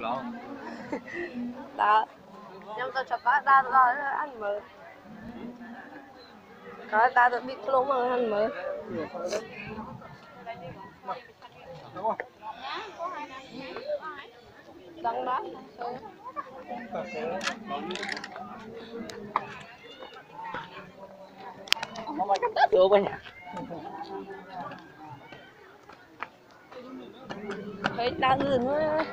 Đó. Nhưng tôi cho có ta rồi ăn mỡ. Có ta được biết luôn mà ăn mỡ. Đăng đó. Không phải cắt được vậy nhỉ? Thấy ta dừng nữa.